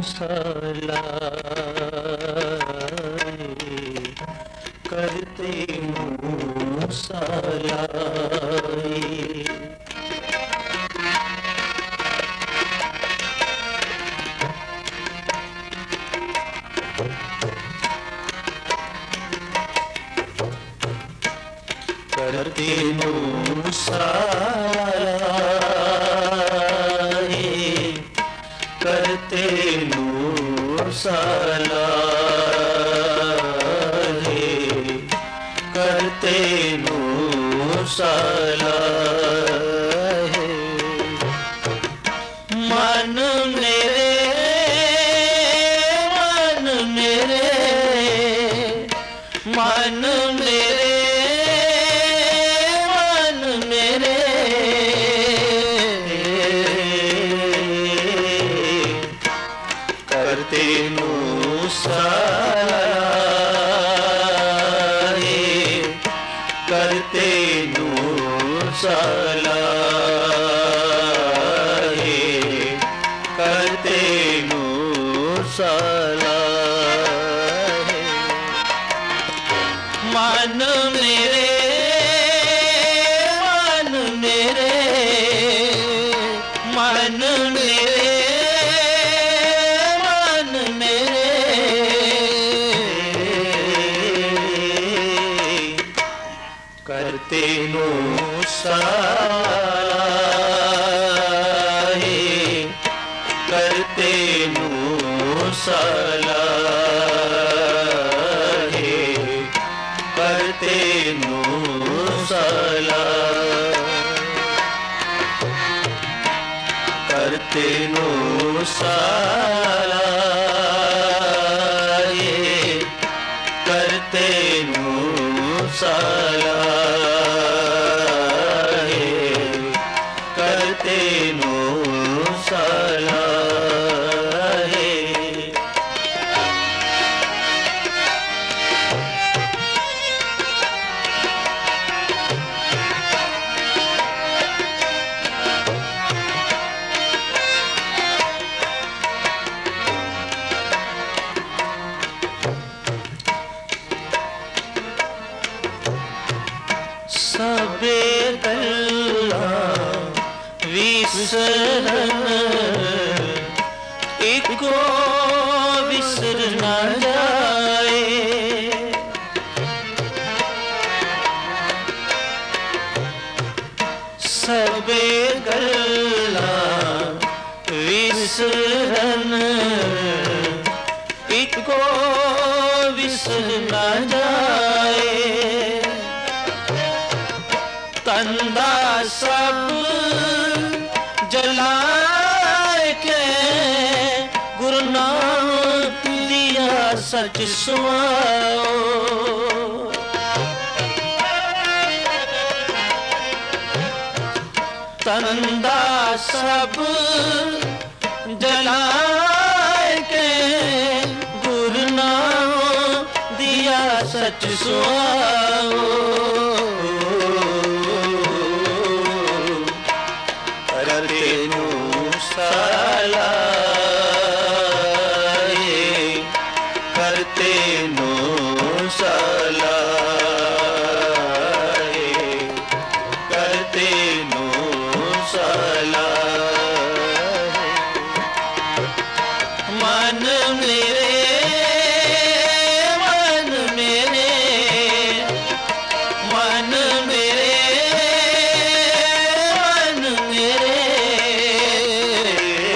सलाई करते हूँ सलाई। करते हूँ सलाई करते हूँ सलाई करते हूँ सलाई। मन मेरे मन मेरे मन मेरे करते हूँ सलाई करते हूँ सलाई करते हूँ सलाई। मन मेरे मन मेरे मन मेरे करते हूँ सलाई करते हूँ सलाई करते हूँ सलाई करते हूँ सलाई करते हूँ सलाई करते हूँ सलाई। सबे गल्ला विसरन इको विसर न जाए। सबे गल्ला विसरन इको विसर न जाए। तंदा सब जलाए के गुरु नानक दिया सच सुनाओ। तंदा सब जलाए के गुरु नानक दिया सच सुनाओ। करते हूँ सलाई करते हूँ सलाई करते हूँ सलाई। मन मेरे मन मेरे मन मेरे मन मेरे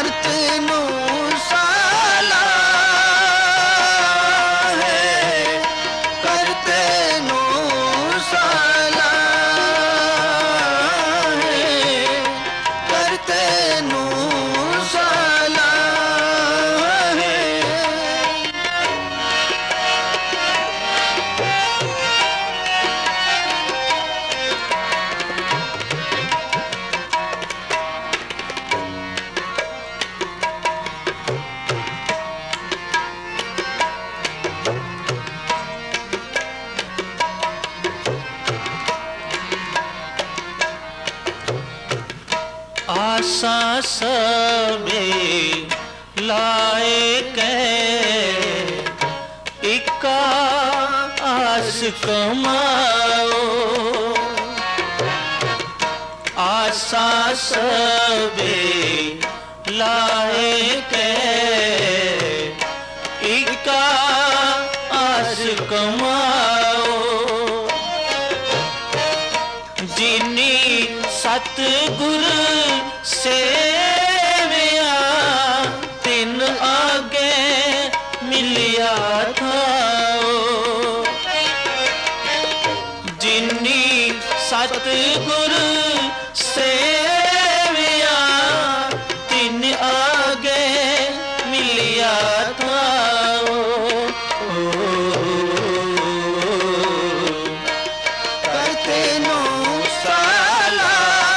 करते नु साला है, करते नु साला है, करते नु साला है। आसा सबे लाए के इका आस कमाओ, आसा सबे लाए के इका आस कमाओ। जिनी सतगुर सेविया तिन आगे मिलिया था, जिनी सतगुर सेविया तिन आगे मिलिया था। करते नु साला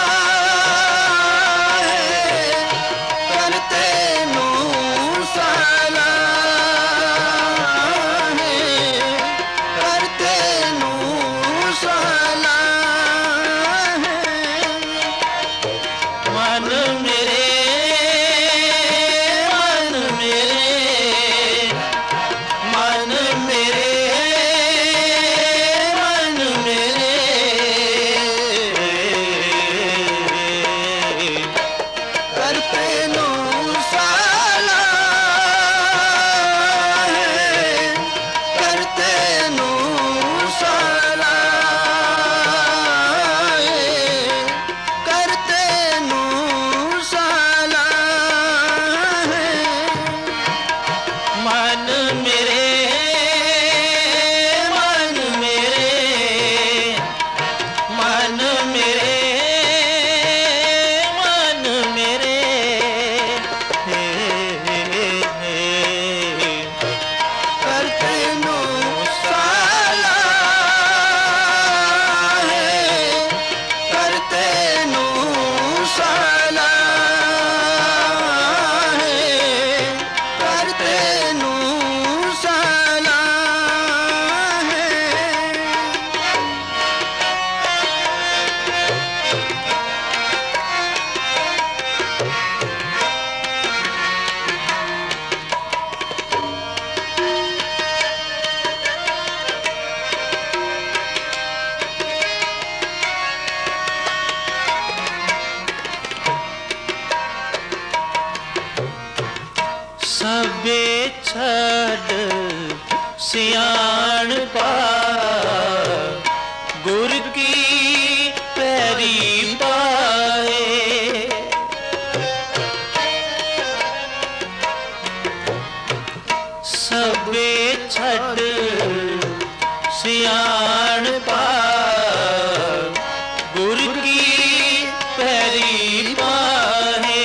है, करते नु साला है, करते नु साला है। मन मेरे, मन मेरे, मन मेरे, मन मेरे, करते नु साला है, करते नु साला है, करते नु साला है। मन मेरे, मन मेरे, मन मेरे, मन मेरे, करते नु साला है, करते नु साला है, करते नु साला है। सबे छड़ सियाण पा गुर की पैरी पाए। सबे छड़ सियाण पा गुर की पैरी पाए।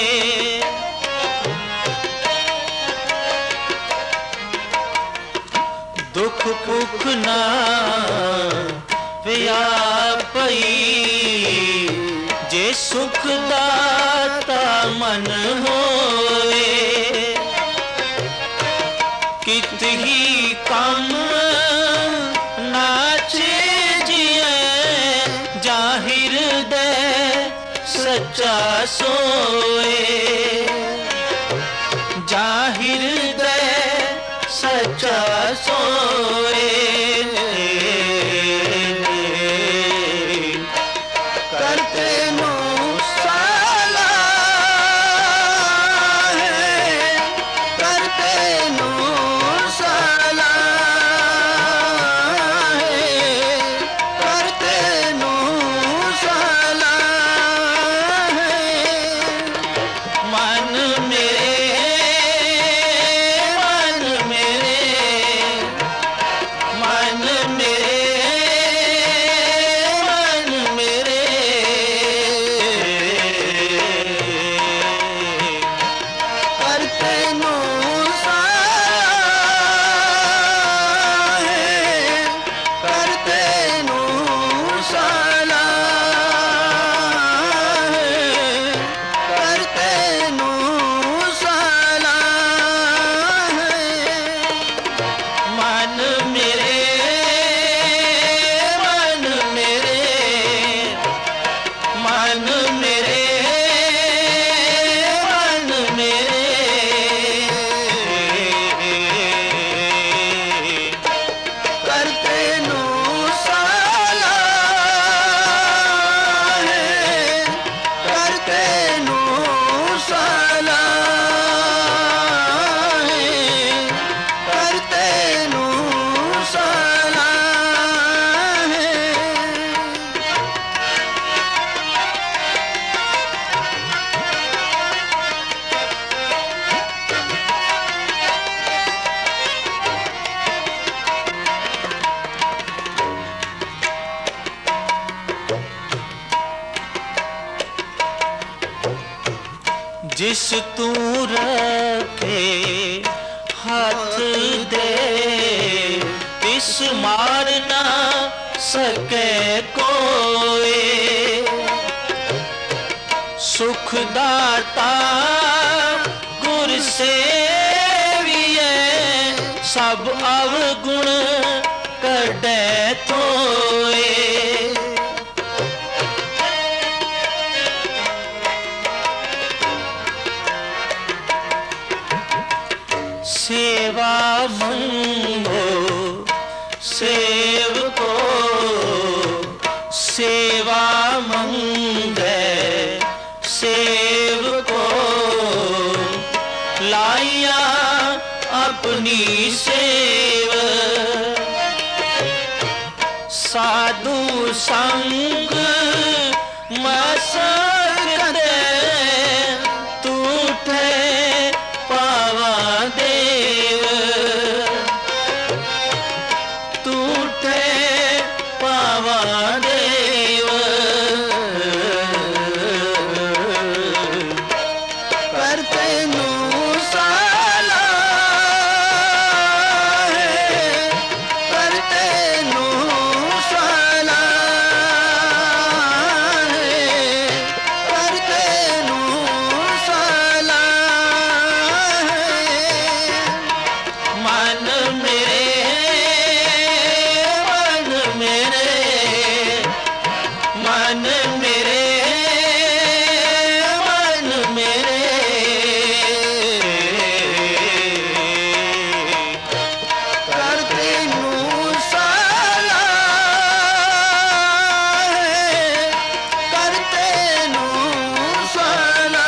दुख भुख ना व्यापई जे सुख दाता मन होए। कित ही कम नाचे जिए जाहिर दे सच्चा सोए। जाहिर दे सच्चा सोए। करते नु साला है, करते नु साला है, करते नु साला है। मन मेरे तेनू साला है, कर तेनू साला है, कर तेनू साला है। मन मेरे, मन मेरे, मन मेरे, मन मेरे, कर तेनू साला है, कर तेनू साला है, कर तेनू साला है। जिस तू रखे हाथ दे, तिस मार ना सके कोई। सुखदाता गुर सेविए, सब अवगुण कढे थोए। सेवा मंगो सेवको, सेवा मंगे सेवको। लाइया अपनी सेव, साधु संग मसकते, तूठे पावा देव, तूठे पावा देव। कर तेनू साला है, कर तेनू साला है, कर तेनू साला है। मन मेरे, मन मेरे, मन मेरे, मन मेरे, कर तेनू साला है, कर तेनू साला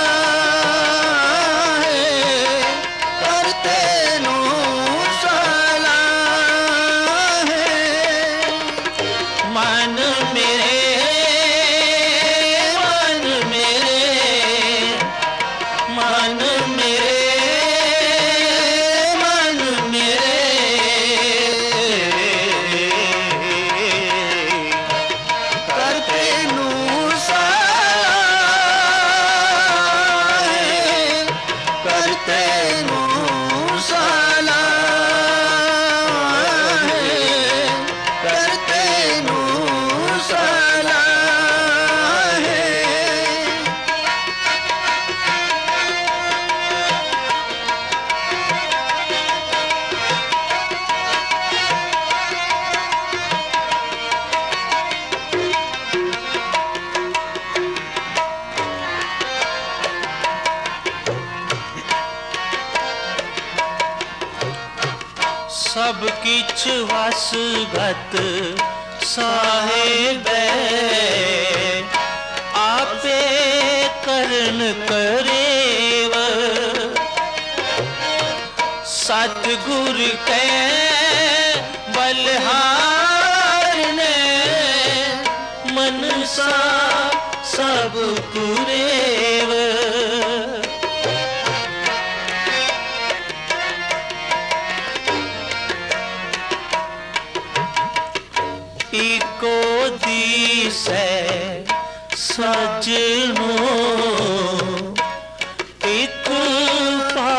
है, कर तेनू साला है। मन मेरे, मन मेरे, मन मेरे, मन मेरे, कर तेनू साला है, कर तेनू साला है, कर तेनू साला है। सब किछ वसगत साहेब, आपे करन करेव। सतगुर के बलहार ने, मनसा सब पुरेव। इको दिसै सजनो, एक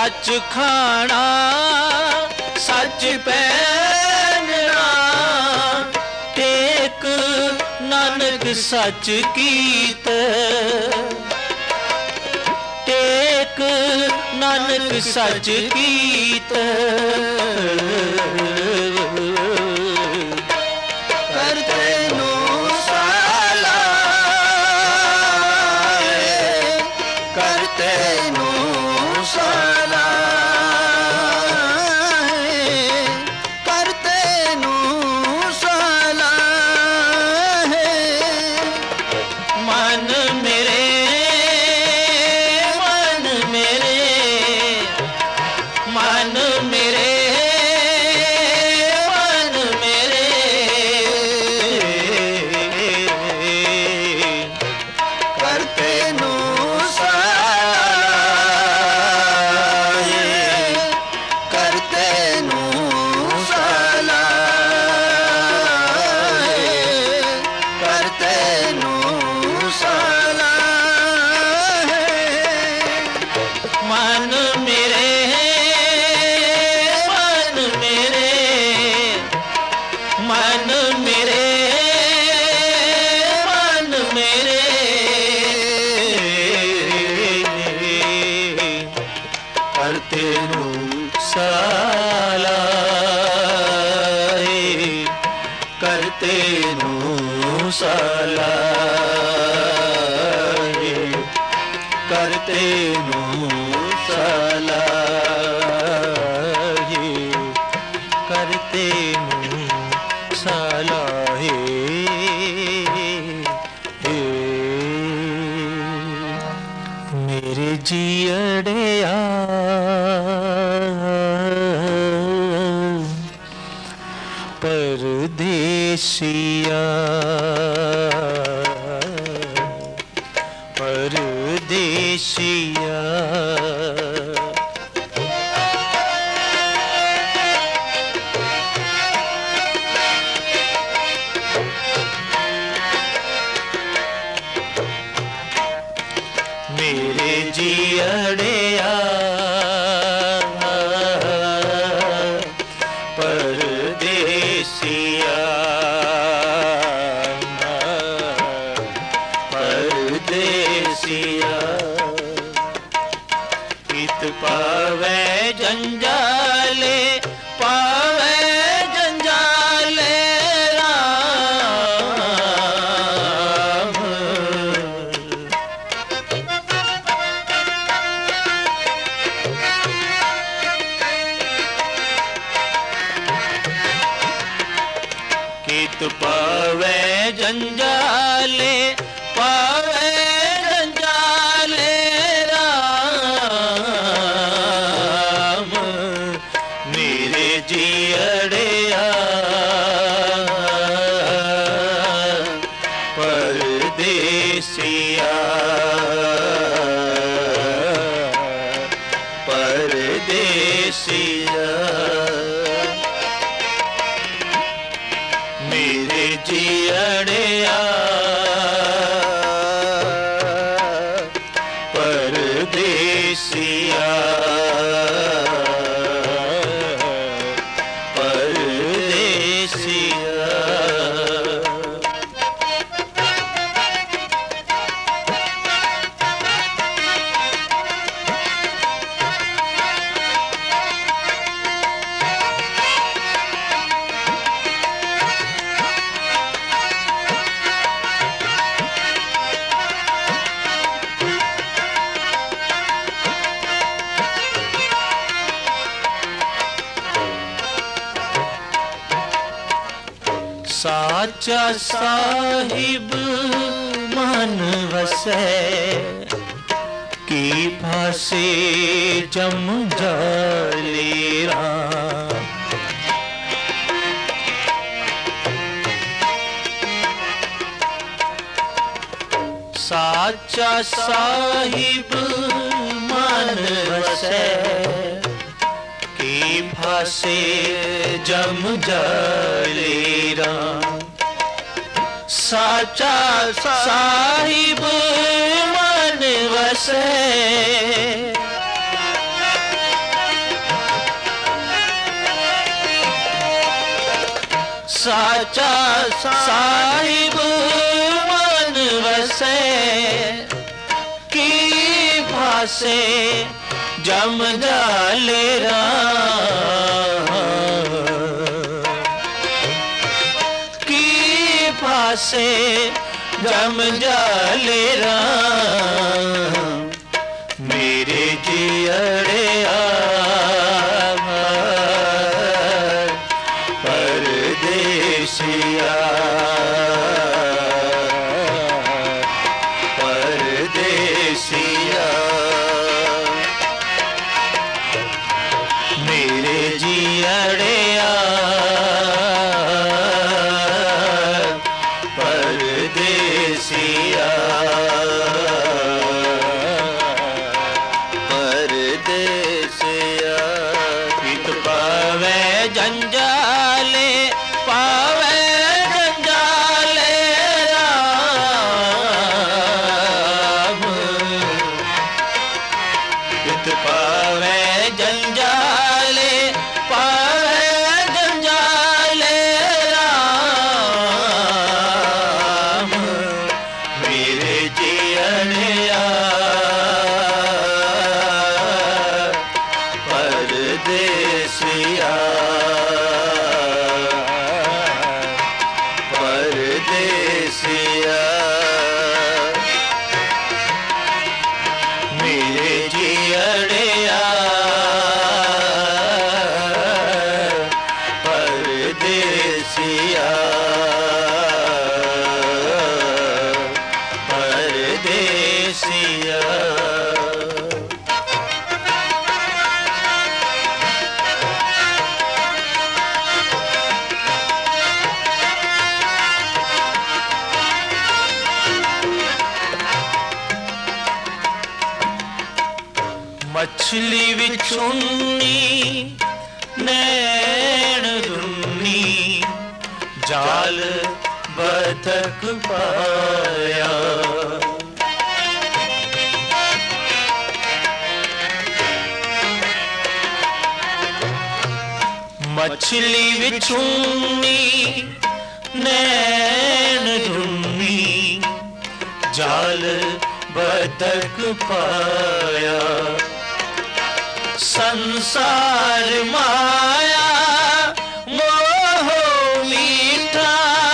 सच खाना सच पहनना, टेक नानक सच कीत, टेक नानक सच कीत। करते नु साला, करते नु साला, करते नु साला। मन मेरे मन मेरे मन मेरे मन मेरे, करते नु साला, करते नु साला, करते नु साला। मन मेरे मन मेरे मन मेरे मन मेरे, करते नु साला, करते नु साला, करते नु साला, करते नु साला। मेरे जियड़िया परदेसिया, परदेसिया। मेरे जियड़िया परदेसिया, परदेसिया। इत पावे जंजाले, पावे जंजाले राम। कित पावे जंजाले, पावे जंजाले राम। मेरे जियड़िया परदेसिया, परदेसिया। मेरे जियड़िया परदेसिया, परदेसिया। साचा साहिब मन वसै, की फासे जम जाले राम। साचा साहिब मन वसै, की फासे जम जाले राम। साचा साहिब मन वसै, साचा साहिब मन वसे की भासे जम जाले की भासे जम जाले मेरे जियड़िया परदेसिया परदेसिया मेरे जियड़िया परदेसिया परदेसिया पित पावे जंजाले पावे जंजाले राम पित पावे जंजाले पावे जंजाले राम मेरे जियड़िया परदेसिया परदेसिया मेरे जियड़िया परदेसिया परदेसिया मछली विछुन्नी नैन रुन्नी जाल बतक पाया मछली विछुन्नी नैन रुन्नी जाल बतक पाया संसार माया मोह मीठा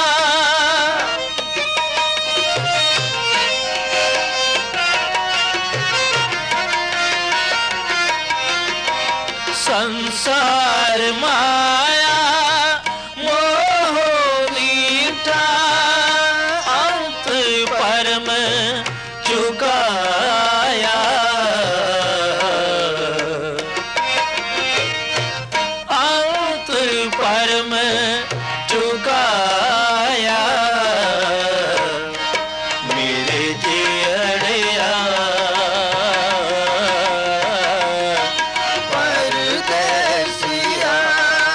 संसार माया मोह मीठा अंत परम चुकाया अंत परम चुकाया मेरे जियड़िया परदेसिया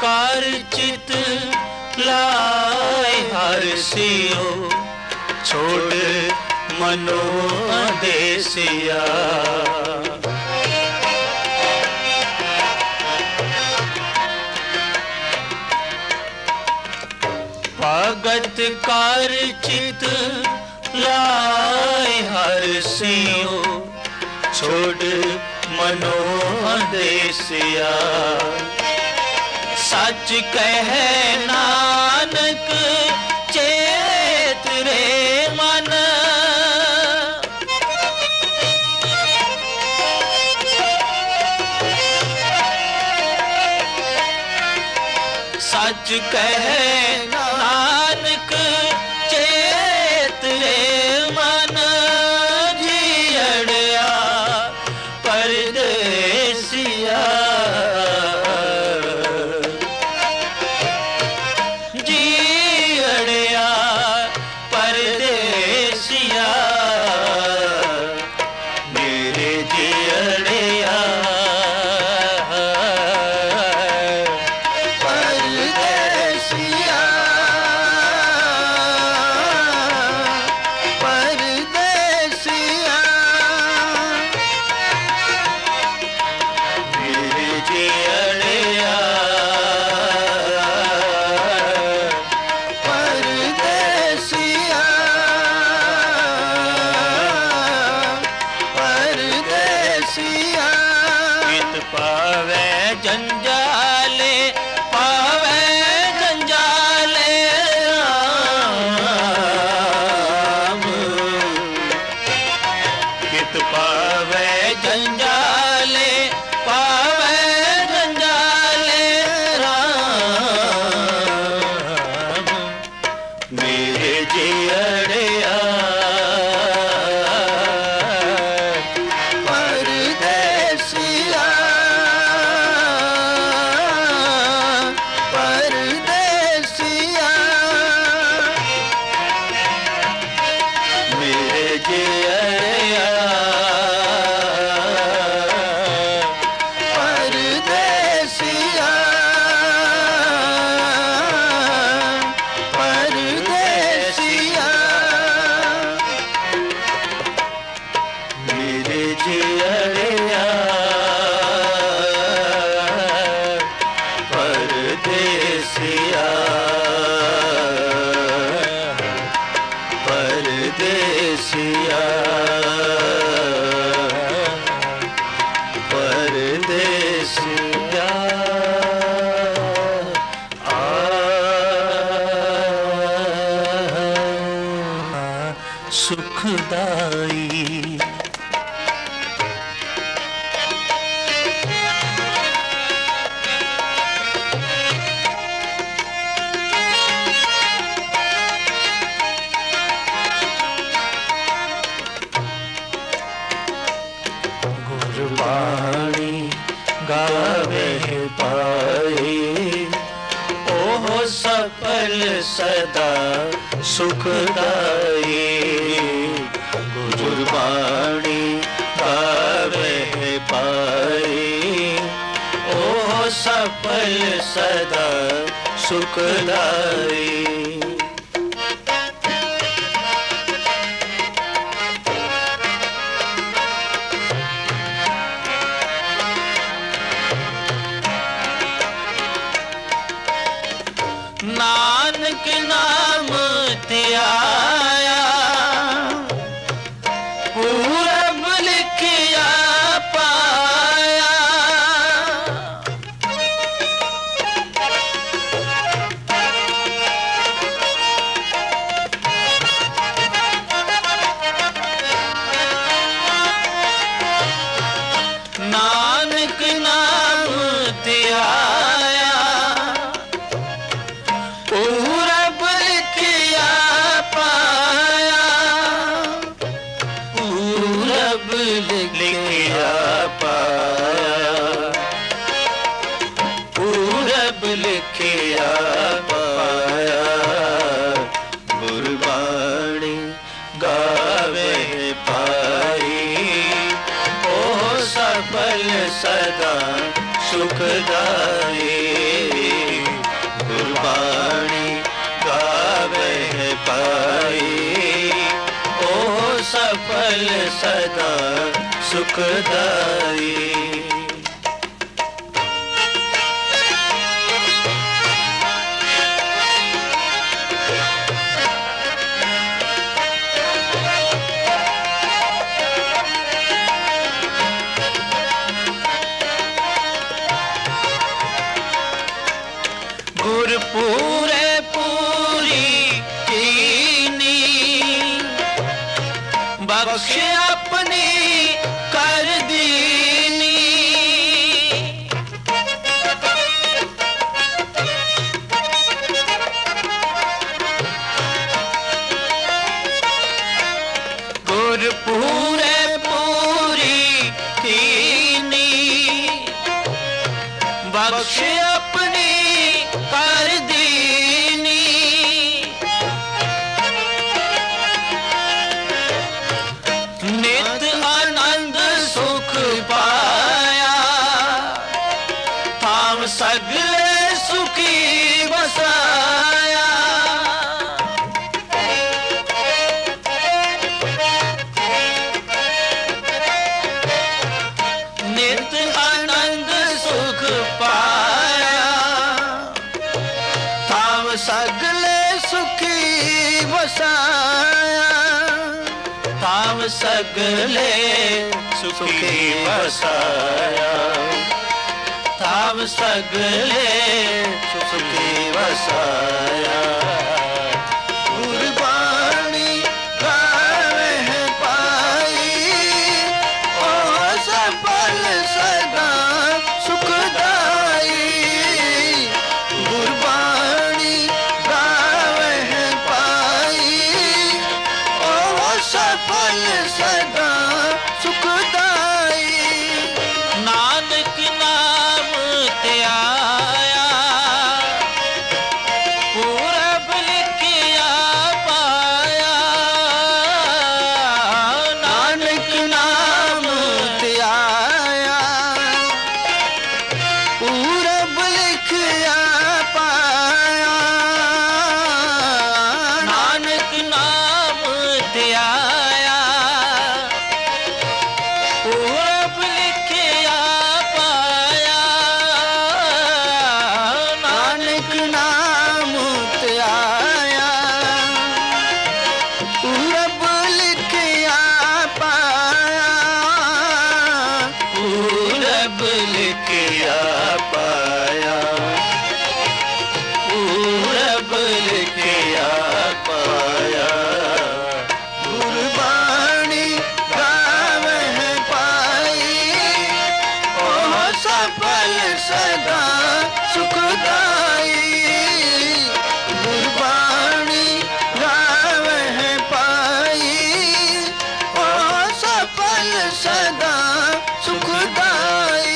कार चित लाए हर सियो छोड़ मनो देसिया। भगत कार चित लाए हर सियो छोड़ मनो देसिया। सच कह नानक चेत रे मन सच कह नानक चेत रे मन जियड़िया परदेसिया। जियड़िया परदेसिया मेरे जियड़िया पावे जंजाले पावे जंजाले राम कित पावे जंजाले पावे जंजाले राम मेरे जियड़िया परदेसिया परदेसिया सुखदाई गुरबाणी गावे पाए ओह सफल सदा सुखदाई। गुरबाणी गावे पाए ओह सफल सदा सुखदाई। नानक नाम ते आया पूरब लिखिया पाया। नानक नाम ते आया पूरब लिखिया पाया। पूरब लिखिया पाया पूरब लिखिया पाया। गुरबाणी गावे पाई ओह सफल सदा सुखदाई। सदा सुखदाई। गुर पूरे पूरी कीनी बख्श अपनी कर दीनी। गुर पूरे पूरी कीनी बख्श अपनी कर दीनी। नित आनंद सुख पाया थाम सगले सुखी बसाया। नित आनंद सुख पाया सगले सुखी बसाया। थाम सगले सुखी बसाया। थाम सगले सुखी बसाया। गुरबाणी गावे पाई ओ सफल सदा सुखदाई। गुरबाणी गावे पाई ओ सफल सदा सुखदाई। नानक नाम ते आया पूरब लिखिया पाया। नानक नाम ते आया पूरब लिखिया पाया। नानक नाम ते आया पूरब लिखिया पाया। नानक नाम ते आया पूरब लिखिया पाया। पूरब लिखिया पाया। पूरब लिखिया पाया। गुरबाणी गावे पाई ओ सफल सदा सुखदाई। गुरबाणी गावे पाई ओ सफल सदा सुखदाई।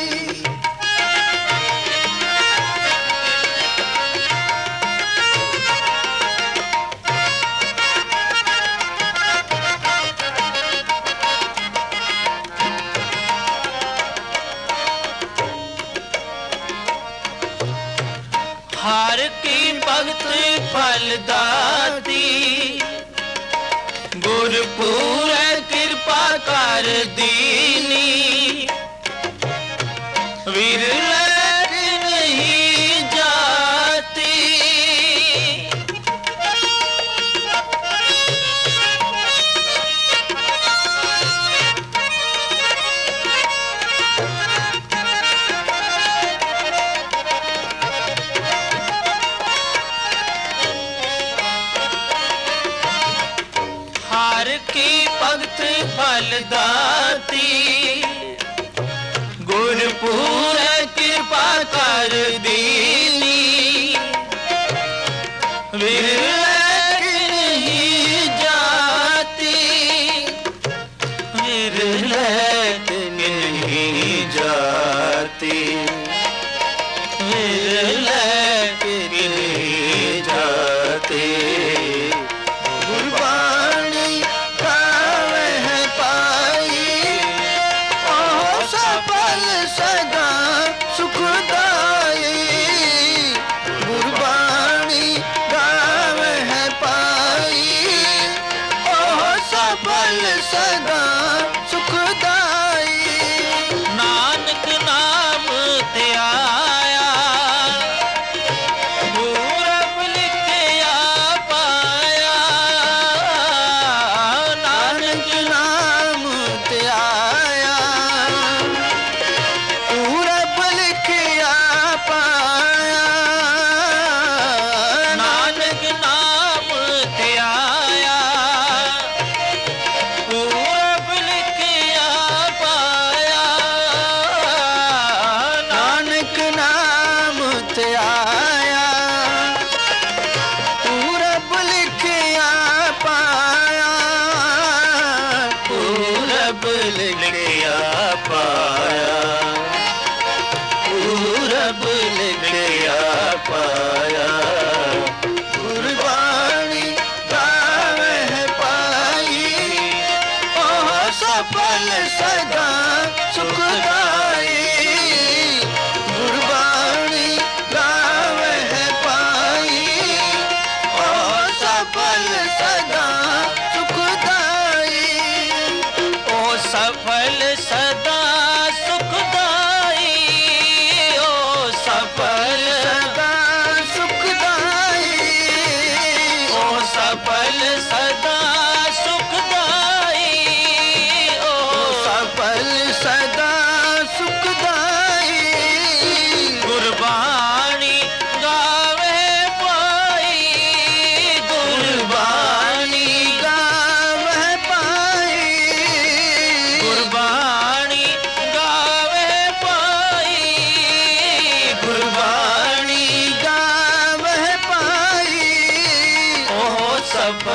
हर की भगत फल दाती गुर पूरे कृपा कर दीनी। विरले नहीं जाती हर की भगत फल दाती गुर पूरे कृपा कर दीनी। विरले नहीं जाती विरले नहीं जाती विरले नहीं जाती। गुरबाणी गावे पाई ओ सफल सदा सुखदाई। गुरबाणी गावे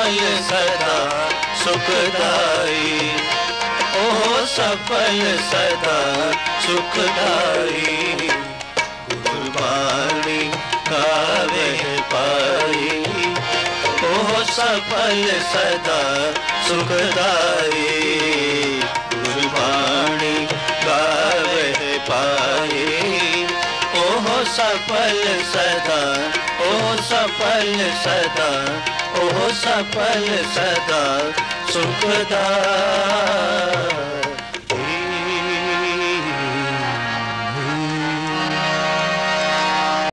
सफल सदा सुखदाई, ओ सफल सदा सुखदाई। गुरबाणी गावे पाई, ओ सफल सदा सुखदाई। गुरबाणी गावे पाई, ओ सफल सदा, ओ सफल सदा, ओ सफल सदा सुखदाई।